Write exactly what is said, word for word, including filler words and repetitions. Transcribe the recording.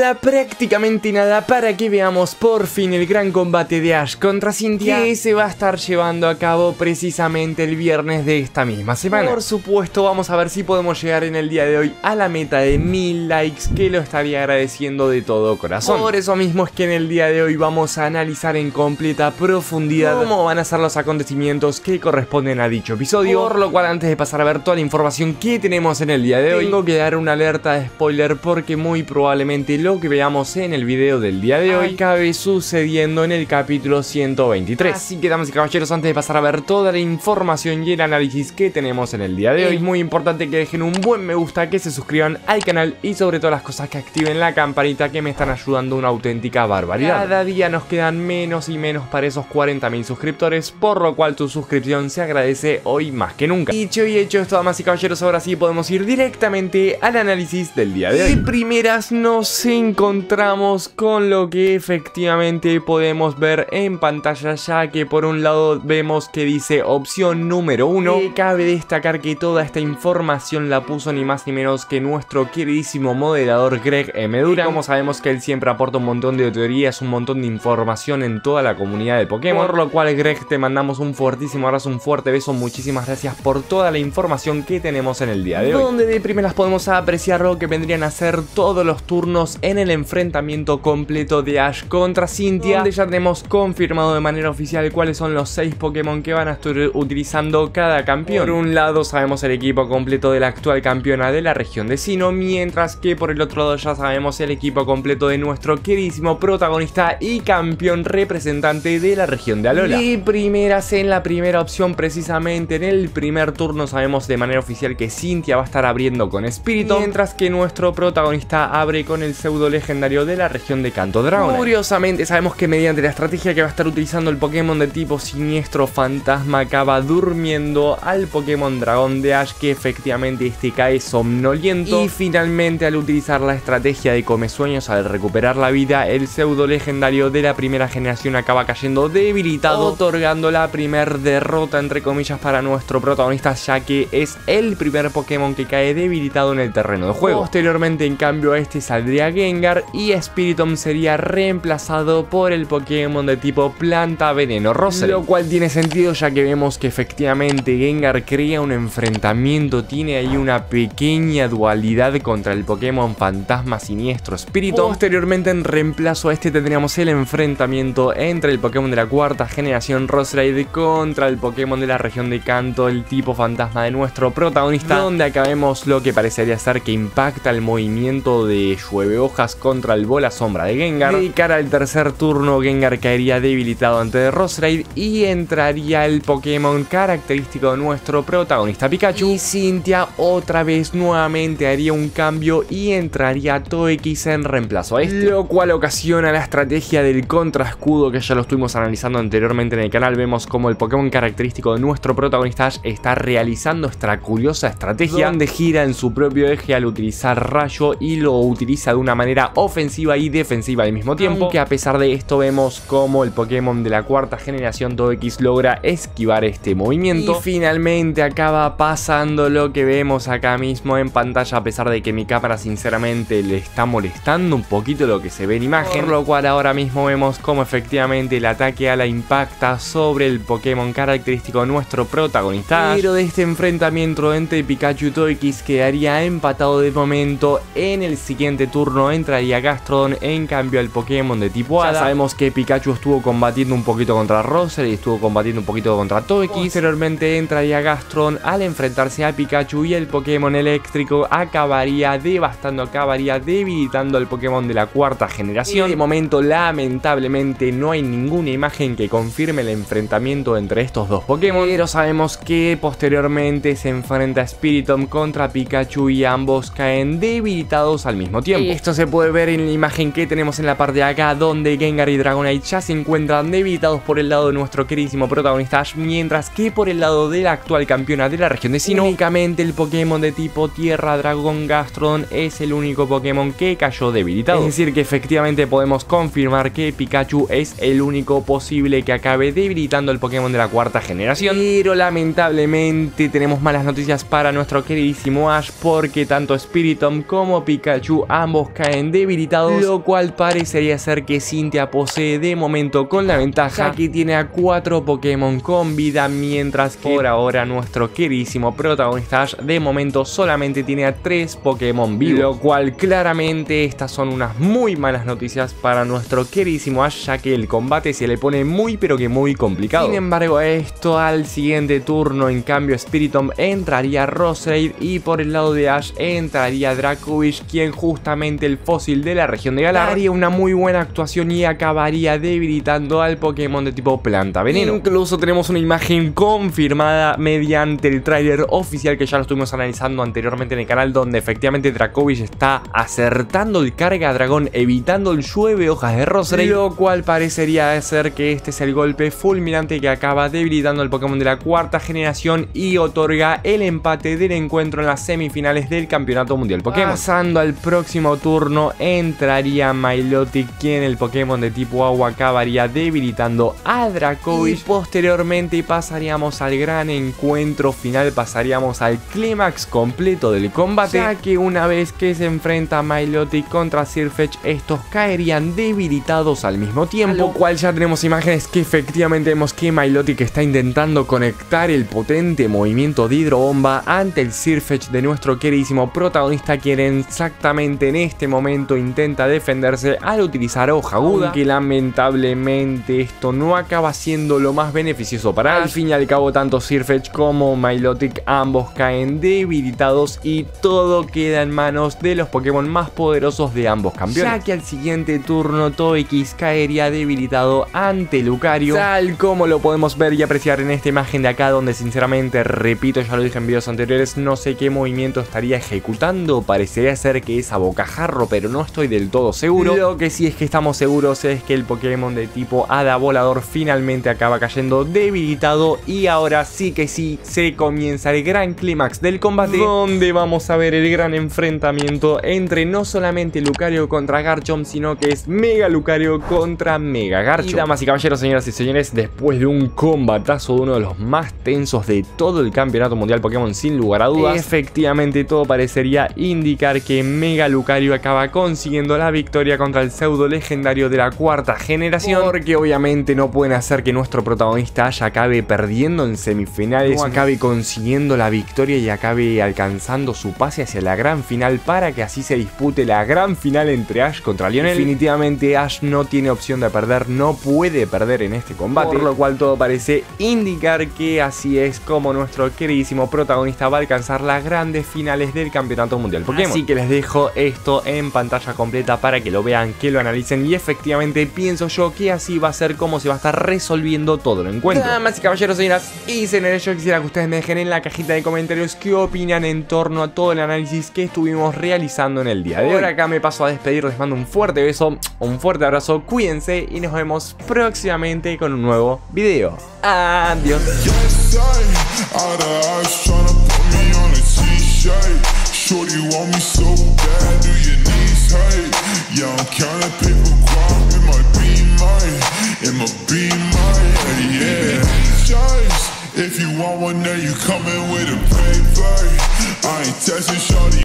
Queda prácticamente nada para que veamos por fin el gran combate de Ash contra Cynthia, que se va a estar llevando a cabo precisamente el viernes de esta misma semana. Por supuesto, vamos a ver si podemos llegar en el día de hoy a la meta de mil likes, que lo estaría agradeciendo de todo corazón. Por eso mismo es que en el día de hoy vamos a analizar en completa profundidad cómo van a ser los acontecimientos que corresponden a dicho episodio. Por lo cual, antes de pasar a ver toda la información que tenemos en el día de hoy, tengo que dar una alerta de spoiler, porque muy probablemente lo que veamos en el video del día de hoy acabe sucediendo en el capítulo ciento veintitrés. Así que, damas y caballeros, antes de pasar a ver toda la información y el análisis que tenemos en el día de hoy, es muy importante que dejen un buen me gusta, que se suscriban al canal y sobre todas las cosas que activen la campanita, que me están ayudando una auténtica barbaridad. Cada día nos quedan menos y menos para esos cuarenta mil suscriptores, por lo cual tu suscripción se agradece hoy más que nunca. Dicho y hecho esto, damas y caballeros, ahora sí podemos ir directamente al análisis del día de hoy. De primeras nos encontramos con lo que efectivamente podemos ver en pantalla, ya que por un lado vemos que dice opción número uno. Que cabe destacar que toda esta información la puso ni más ni menos que nuestro queridísimo moderador Greg M. Duran. Como sabemos que él siempre aporta un montón de teorías, un montón de información en toda la comunidad de Pokémon, por lo cual, Greg, te mandamos un fuertísimo abrazo, un fuerte beso, muchísimas gracias por toda la información que tenemos en el día de hoy, donde de primeras podemos apreciar lo que vendrían a ser todos los turnos en el enfrentamiento completo de Ash contra Cynthia, donde ya tenemos confirmado de manera oficial cuáles son los seis Pokémon que van a estar utilizando cada campeón. Por un lado sabemos el equipo completo de la actual campeona de la región de Sinnoh, mientras que por el otro lado ya sabemos el equipo completo de nuestro queridísimo protagonista y campeón representante de la región de Alola. Y primeras, en la primera opción, precisamente en el primer turno, sabemos de manera oficial que Cynthia va a estar abriendo con Spiritomb, mientras que nuestro protagonista abre con el pseudo legendario de la región de Kanto Dragonite. Curiosamente, sabemos que mediante la estrategia que va a estar utilizando el Pokémon de tipo siniestro fantasma, acaba durmiendo al Pokémon dragón de Ash, que efectivamente este cae somnoliento. Y finalmente, al utilizar la estrategia de come sueños, al recuperar la vida, el pseudo legendario de la primera generación acaba cayendo debilitado, otorgando la primer derrota entre comillas para nuestro protagonista, ya que es el primer Pokémon que cae debilitado en el terreno de juego. Posteriormente, en cambio, a este saldría Gengar y Spiritomb sería reemplazado por el Pokémon de tipo planta veneno Roserade, lo cual tiene sentido, ya que vemos que efectivamente Gengar crea un enfrentamiento, tiene ahí una pequeña dualidad contra el Pokémon fantasma siniestro Spiritomb. Posteriormente, en reemplazo a este, tendríamos el enfrentamiento entre el Pokémon de la cuarta generación Roserade contra el Pokémon de la región de Kanto, el tipo fantasma de nuestro protagonista, donde acá vemos lo que parecería ser que impacta el movimiento de llueve hojas contra el bola sombra de Gengar. De cara al tercer turno, Gengar caería debilitado ante Roserade y entraría el Pokémon característico de nuestro protagonista Pikachu, y Cynthia otra vez nuevamente haría un cambio y entraría Togekiss en reemplazo a este, lo cual ocasiona la estrategia del contra escudo, que ya lo estuvimos analizando anteriormente en el canal. Vemos como el Pokémon característico de nuestro protagonista Ash está realizando esta curiosa estrategia, donde gira en su propio eje al utilizar rayo y lo utiliza de una manera ofensiva y defensiva al mismo tiempo, que a pesar de esto vemos como el Pokémon de la cuarta generación Togekiss logra esquivar este movimiento. Y finalmente acaba pasando lo que vemos acá mismo en pantalla, a pesar de que mi cámara sinceramente le está molestando un poquito lo que se ve en imagen, por lo cual ahora mismo vemos como efectivamente el ataque ala impacta sobre el Pokémon característico de nuestro protagonista, pero de este enfrentamiento entre Pikachu y Togekiss quedaría empatado de momento. En el siguiente turno entraría Gastrodon, en cambio al Pokémon de tipo Hada. Ya sabemos que Pikachu estuvo combatiendo un poquito contra Roserade y estuvo combatiendo un poquito contra Togekiss. Posteriormente entraría Gastrodon al enfrentarse a Pikachu, y el Pokémon eléctrico acabaría devastando, acabaría debilitando al Pokémon de la cuarta generación. De momento, lamentablemente, no hay ninguna imagen que confirme el enfrentamiento entre estos dos Pokémon, pero sabemos que posteriormente se enfrenta Spiritomb contra Pikachu y ambos caen debilitados al mismo tiempo. Y esto se puede ver en la imagen que tenemos en la parte de acá, donde Gengar y Dragonite ya se encuentran debilitados por el lado de nuestro queridísimo protagonista Ash, mientras que por el lado de la actual campeona de la región de Sinnoh, únicamente el Pokémon de tipo tierra dragón Gastrodon es el único Pokémon que cayó debilitado. Es decir, que efectivamente podemos confirmar que Pikachu es el único posible que acabe debilitando el Pokémon de la cuarta generación. Pero lamentablemente tenemos malas noticias para nuestro queridísimo Ash, porque tanto Spiritomb como Pikachu ambos caen caen debilitados, lo cual parecería ser que Cynthia posee de momento con la ventaja, ya que tiene a cuatro Pokémon con vida, mientras que por ahora nuestro queridísimo protagonista Ash de momento solamente tiene a tres Pokémon vivos, lo cual claramente estas son unas muy malas noticias para nuestro queridísimo Ash, ya que el combate se le pone muy pero que muy complicado. Sin embargo, esto al siguiente turno, en cambio Spiritomb entraría Roserade y por el lado de Ash entraría Dracovish, quien justamente el fósil de la región de Galar haría una muy buena actuación y acabaría debilitando al Pokémon de tipo planta veneno. Incluso tenemos una imagen confirmada mediante el tráiler oficial que ya lo estuvimos analizando anteriormente en el canal, donde efectivamente Dracovish está acertando el carga dragón, evitando el llueve hojas de Roserade, lo cual parecería ser que este es el golpe fulminante que acaba debilitando al Pokémon de la cuarta generación y otorga el empate del encuentro en las semifinales del Campeonato Mundial Pokémon. Pasando al próximo turno, entraría Milotic, quien el Pokémon de tipo agua acabaría debilitando a Dracovish, y posteriormente pasaríamos al gran encuentro final, pasaríamos al clímax completo del combate, ya que una vez que se enfrenta Milotic contra Sirfetch'd, estos caerían debilitados al mismo tiempo, lo cual ya tenemos imágenes que efectivamente vemos que Milotic está intentando conectar el potente movimiento de hidrobomba ante el Sirfetch'd de nuestro queridísimo protagonista, quien exactamente en este momento intenta defenderse al utilizar hoja aguda, aunque lamentablemente esto no acaba siendo lo más beneficioso para él. Al fin y al cabo, tanto Sirfetch'd como Milotic ambos caen debilitados y todo queda en manos de los Pokémon más poderosos de ambos campeones, ya que al siguiente turno Togekiss caería debilitado ante Lucario, tal como lo podemos ver y apreciar en esta imagen de acá, donde sinceramente, repito, ya lo dije en videos anteriores, no sé qué movimiento estaría ejecutando, parecería ser que es a bocajarro, pero no estoy del todo seguro. Lo que sí es que estamos seguros es que el Pokémon de tipo Hada Volador finalmente acaba cayendo debilitado, y ahora sí que sí se comienza el gran clímax del combate, donde vamos a ver el gran enfrentamiento entre no solamente Lucario contra Garchomp, sino que es Mega Lucario contra Mega Garchomp. Y damas y caballeros, señoras y señores, después de un combatazo de uno de los más tensos de todo el Campeonato Mundial Pokémon, sin lugar a dudas, efectivamente todo parecería indicar que Mega Lucario acaba consiguiendo la victoria contra el pseudo legendario de la cuarta generación, porque obviamente no pueden hacer que nuestro protagonista Ash acabe perdiendo en semifinales, no acabe consiguiendo la victoria y acabe alcanzando su pase hacia la gran final, para que así se dispute la gran final entre Ash contra Lionel. Definitivamente Ash no tiene opción de perder, no puede perder en este combate, por lo cual todo parece indicar que así es como nuestro queridísimo protagonista va a alcanzar las grandes finales del Campeonato Mundial Pokémon. Así que les dejo esto en pantalla completa para que lo vean, que lo analicen, y efectivamente pienso yo que así va a ser como se va a estar resolviendo todo el encuentro. Damas y caballeros, señoras y señores, yo quisiera que ustedes me dejen en la cajita de comentarios qué opinan en torno a todo el análisis que estuvimos realizando en el día de hoy. Por acá me paso a despedir, les mando un fuerte beso, un fuerte abrazo, cuídense y nos vemos próximamente con un nuevo video. Adiós. Shorty want me so bad, do your knees hurt? Yeah, I'm counting paper guap, it might be mine, it might be mine, yeah. Choice, if you want one, then you coming with a paper. I ain't testing shorty.